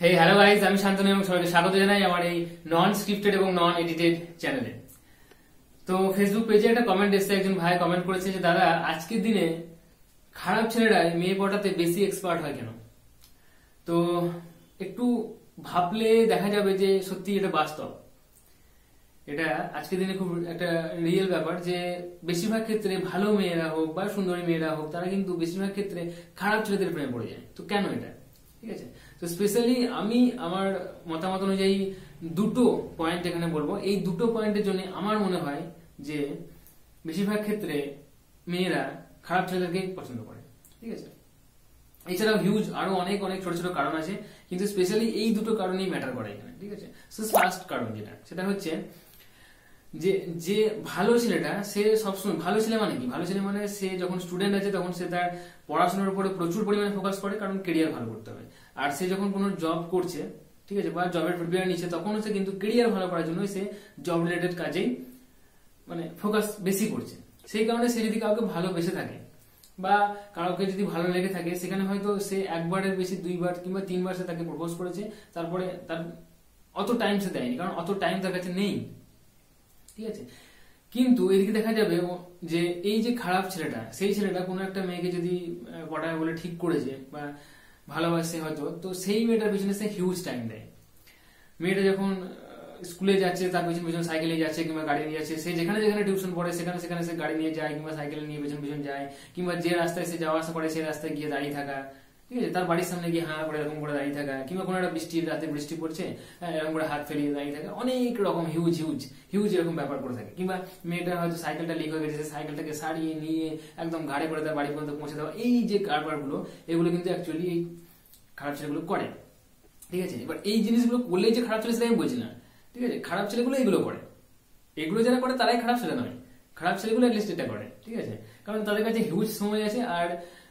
হে hello guys, আমি শান্তনু এবং সবাইকে স্বাগত জানাই আমার এই নন স্ক্রিপ্টেড এবং নন এডিটেড চ্যানেলে। তো ফেসবুক পেজে একটা কমেন্ট এসেছে, একজন ভাই কমেন্ট করেছে যে দাদা, আজকের দিনে খারাপ ছেলেরাই মেয়ে পটাতে বেশি এক্সপার্ট হয় কেন? তো একটু ভাবলে দেখা যাবে যে সত্যি এটা বাস্তব। এটা আজকের দিনে খুব একটা রিয়েল ব্যাপার যে বেশিরভাগ ক্ষেত্রে ভালো মেয়েরা হোক বা সুন্দরী মেয়েরা হোক, তারা কিন্তু বেশিরভাগ ক্ষেত্রে খারাপ ছেলেদের প্রেমে পড়ে যায়। তো কেন এটা? ঠিক আছে, তো স্পেশালি আমি আমার মতামত অনুযায়ী দুটো পয়েন্ট এখানে বলবো। এই দুটো পয়েন্টের জন্য আমার মনে হয় যে বেশিরভাগ ক্ষেত্রে মেয়েরা খারাপ ছেলেদেরকে পছন্দ করে। ঠিক আছে, এছাড়াও হিউজ আরো অনেক অনেক ছোট ছোট কারণ আছে, কিন্তু স্পেশালি এই দুটো কারণেই ম্যাটার করে এখানে। ঠিক আছে, ফার্স্ট কারণ সেটা হচ্ছে যে যে ভালো ছেলেটা সে সবসময় ভালো ছেলে মানে কি? ভালো ছেলে মানে সে যখন স্টুডেন্ট আছে তখন সে তার পড়াশোনার উপরে প্রচুর পরিমাণে ফোকাস করে, কারণ কেরিয়ার ভালো করতে হবে। আর সে যখন কোনো জব করছে, ঠিক আছে, বা জবের প্রিপারেশন নিচ্ছে, তখন সে কিন্তু কেরিয়ার ভালো করার জন্য সে জব রিলেটেড কাজেই মানে ফোকাস বেশি করছে। সেই কারণে সে যদি কাউকে ভালোবেসে থাকে বা কাউকে যদি ভালো লেগে থাকে, সেখানে হয়তো সে একবারের বেশি দুইবার কিংবা তিনবার সে তাকে প্রপোজ করেছে, তারপরে তার অত টাইম সে দেয়নি, কারণ অত টাইম তার কাছে নেই। ঠিক আছে, কিন্তু এদিকে দেখা যাবে যে এই যে খারাপ ছেলেটা, সেই ছেলেটা কোনো একটা মেয়েকে যদি পটায় বলে ঠিক করেছে বা ভালোবাসে হয়তো, তো সেই মেয়েটার পিছনে সে হিউজ টাইম দেয়। মেয়েটা যখন স্কুলে যাচ্ছে তার পেছন পেছন সাইকেলে যাচ্ছে কিংবা গাড়ি নিয়ে যাচ্ছে, সে যেখানে যেখানে টিউশন পড়ে সেখানে সেখানে সে গাড়ি নিয়ে যায় কিংবা সাইকেল নিয়ে পেছন পেছন যায়, কিংবা যে রাস্তায় সে যাওয়া আসা করে সেই রাস্তায় গিয়ে দাঁড়িয়ে থাকা। ঠিক আছে, তার বাড়ির সামনে গিয়ে হাঁ করে এরকম করে দাঁড়িয়ে থাকা, কিংবা কোনো একটা বৃষ্টির রাতে বৃষ্টি পড়ছে এরকম করে হাত ফেলিয়ে দাঁড়িয়ে থাকা, অনেক রকম হিউজ হিউজ হিউজ এরকম ব্যাপার করে থাকে। কিংবা মেয়েটা হয়তো সাইকেলটা লিক হয়ে গেছে, সাইকেলটাকে সারিয়ে নিয়ে একদম ঘাড়ে করে তার বাড়ি পর্যন্ত পৌঁছে দেওয়া। এই যে কারবারগুলো, এগুলো কিন্তু অ্যাকচুয়ালি এই খারাপ ছেলেগুলো করে। ঠিক আছে, এবার এই জিনিসগুলো করলেই যে খারাপ ছেলে সেটা আমি বলছি না। ঠিক আছে, খারাপ ছেলেগুলো এগুলো করে, এগুলো যারা করে তারাই খারাপ ছেলে নয়, খারাপ ছেলেগুলো অ্যাটলিস্ট এটা করে। ঠিক আছে, কারণ তাদের কাছে হিউজ সময় আছে আর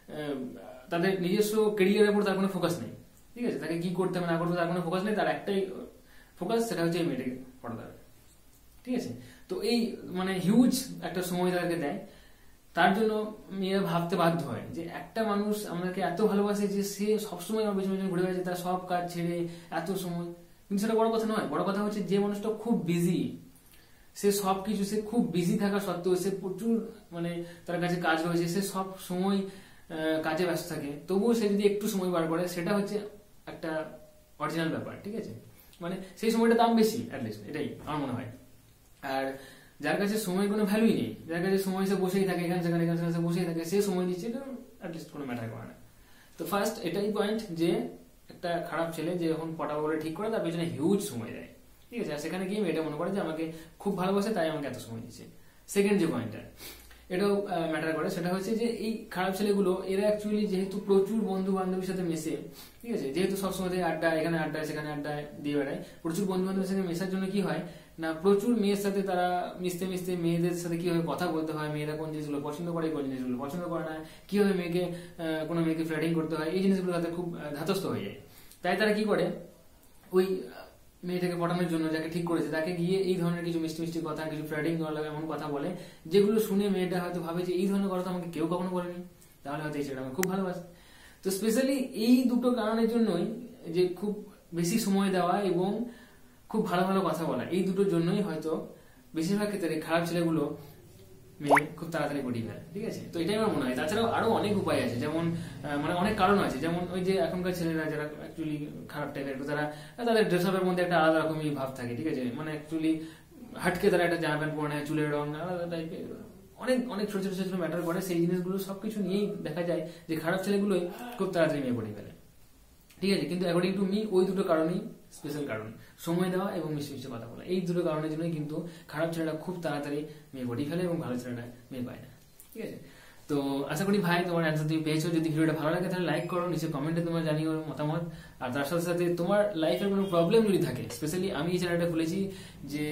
তাদের নিজস্ব কেরিয়ারের উপর তার কোনো ফোকাস নেই। ঠিক আছে, তাকে কি করতে হবে না করতে তার কোনো ফোকাস নেই, তার একটাই ফোকাস, সেটা হচ্ছে এই মেয়েটাকে পড়াতে হবে। ঠিক আছে, তো এই মানে হিউজ একটা সময় তাদেরকে দেয়। তার জন্য মেয়েরা ভাবতে বাধ্য হয় যে একটা মানুষ আমাদেরকে এত ভালোবাসে যে সে সবসময় আমার পেছনে ঘুরে গেছে, তার সব কাজ ছেড়ে এত সময়। কিন্তু সেটা বড় কথা নয়, বড় কথা হচ্ছে যে মানুষটা খুব বিজি, সে সবকিছু, সে খুব বিজি থাকা সত্ত্বেও সে প্রচুর মানে তার কাছে কাজ রয়েছে, সে সব সময় কাজে ব্যস্ত থাকে, তবুও সে যদি একটু সময় বার করে, সেটা হচ্ছে একটা অরিজিনাল ব্যাপার। ঠিক আছে, মানে সেই সময়টা দাম বেশি, অ্যাটলিস্ট এটাই আমার মনে হয়। আর যার কাছে সময় কোনো ভ্যালুই নেই, যার কাছে সময় সে বসেই থাকে, এখানে সেখানে এখানে সেখানে বসেই থাকে, সে সময় দিচ্ছে, এটা অ্যাটলিস্ট কোনো ম্যাটার করে না। তো ফার্স্ট এটাই পয়েন্ট যে একটা খারাপ ছেলে যে যখন পটাবো বলে ঠিক করে, তার পেছনে হিউজ সময় দেয়। ঠিক আছে, আর সেখানে গিয়ে মেয়েটা মনে করে যে আমাকে খুব ভালোবাসে তাই আমাকে এত সময় দিচ্ছে। সেকেন্ড যে পয়েন্টটা, এটাও ম্যাটার করে, সেটা হচ্ছে যে এই খারাপ ছেলেগুলো এরা অ্যাকচুয়ালি যেহেতু প্রচুর বন্ধু বান্ধবের সাথে মেশে, ঠিক আছে, যেহেতু সবসময় আড্ডা, এখানে আড্ডা সেখানে আড্ডা দিয়ে বেড়ায়, প্রচুর বন্ধু বান্ধবের সাথে মেশার জন্য কি হয় না, প্রচুর মেয়ের সাথে তারা মিশতে মিশতে মেয়েদের সাথে কিভাবে কথা বলতে হয়, মেয়েরা কোন জিনিসগুলো পছন্দ করে কোন জিনিসগুলো পছন্দ করে না, কিভাবে মেয়েকে কোনো মেয়েকে ফ্লার্টিং করতে হয়, এই জিনিসগুলো তাদের খুব ধাতস্থ হয়ে যায়। তাই তারা কি করে, ওই মেয়েটাকে পটানোর জন্য যাকে ঠিক করেছে তাকে গিয়ে এই ধরনের কিছু মিষ্টি মিষ্টি কথা, কিছু ফ্লার্টিং করা এমন কথা বলে, যেগুলো শুনে মেয়েটা হয়তো ভাবে যে এই ধরনের কথা আমাকে কেউ কখনো বলেনি, তাহলে হয়তো এই ছেলেটা আমাকে খুব ভালোবাসে। তো স্পেশালি এই দুটো কারণের জন্যই, যে খুব বেশি সময় দেওয়া এবং খুব ভালো ভালো কথা বলা, এই দুটোর জন্যই হয়তো বেশিরভাগ ক্ষেত্রে খারাপ ছেলেগুলো মেয়ে খুব তাড়াতাড়ি পটিয়ে ফেলে। ঠিক আছে, তো এটাই আমার মনে হয়। তাছাড়াও আরো অনেক উপায় আছে, যেমন মানে অনেক কারণ আছে, যেমন ওই যে এখনকার ছেলেরা যারা অ্যাকচুয়ালি খারাপ টাইপের, তারা তাদের ড্রেস আপের মধ্যে একটা আলাদা রকমই ভাব থাকে। ঠিক আছে, মানে অ্যাকচুয়ালি হাটকে তারা একটা জামা প্যান্ট পরে নেয়, চুলের রং আলাদা টাইপের, অনেক অনেক ছোট ছোট ছোট ম্যাটার করে। সেই জিনিসগুলো সবকিছু নিয়েই দেখা যায় যে খারাপ ছেলেগুলোই খুব তাড়াতাড়ি মেয়ে পটিয়ে ফেলে। ঠিক আছে, কিন্তু অ্যাকর্ডিং টু মি ওই দুটো কারণেই স্পেশাল কারণ, সময় দেওয়া এবং মিষ্টি মিষ্টি কথা বলা, এই দুটো কারণের জন্যই কিন্তু খারাপ ছেলেটা খুব তাড়াতাড়ি মেয়ে পটিয়ে ফেলে এবং ভালো ছেলেটা মেয়ে পায় না। ঠিক আছে, তো আশা করি ভাই তোমার অ্যান্সার তুমি পেয়েছো। যদি ভিডিওটা ভালো লাগে তাহলে লাইক করো, নিচে কমেন্টে তোমার জানিও মতামত। আর তার সাথে সাথে তোমার লাইফের কোনো প্রবলেম যদি থাকে, স্পেশালি আমি এই চ্যানেলটা খুলেছি যে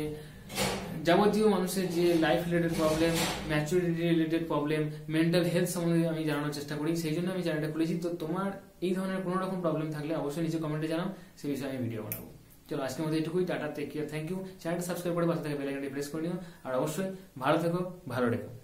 যাবতীয় মানুষের যে life related problem, maturity related problem, mental health সম্বন্ধে আমি জানানোর চেষ্টা করি, সেই জন্য আমি চ্যানেলটা খুলেছি। তো তোমার এই ধরনের কোনো রকম প্রবলেম থাকলে অবশ্যই নিচে কমেন্টে জানাও, সেই বিষয়ে আমি ভিডিও বানাবো। চলো আজকের মধ্যে এটুকুই, tata, take care, thank you. চ্যানেলটা সাবস্ক্রাইব করে পাশে থেকে বেল আইকনটি প্রেস করে নিও, আর অবশ্যই ভালো থেকো, ভালো রেখো।